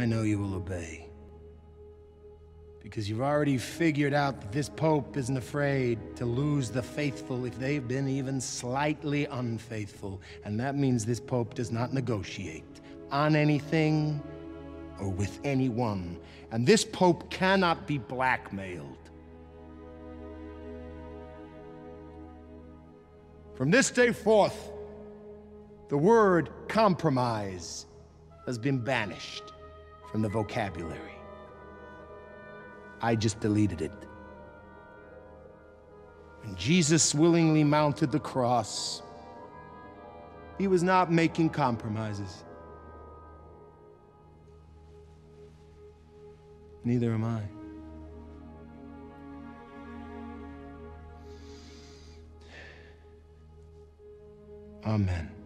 I know you will obey. Because you've already figured out that this Pope isn't afraid to lose the faithful if they've been even slightly unfaithful. And that means this Pope does not negotiate on anything or with anyone. And this Pope cannot be blackmailed. From this day forth, the word compromise has been banished from the vocabulary. I just deleted it. When Jesus willingly mounted the cross, he was not making compromises. Neither am I. Amen.